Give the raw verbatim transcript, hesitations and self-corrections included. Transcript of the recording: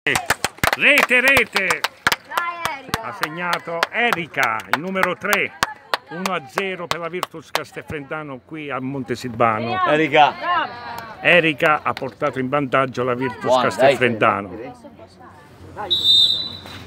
Rete, rete! Ha segnato Erika, il numero tre. uno a zero per la Virtus Castelfrentano qui a Montesilvano. Erika. Erika ha portato in vantaggio la Virtus Buona, Castelfrentano. dai.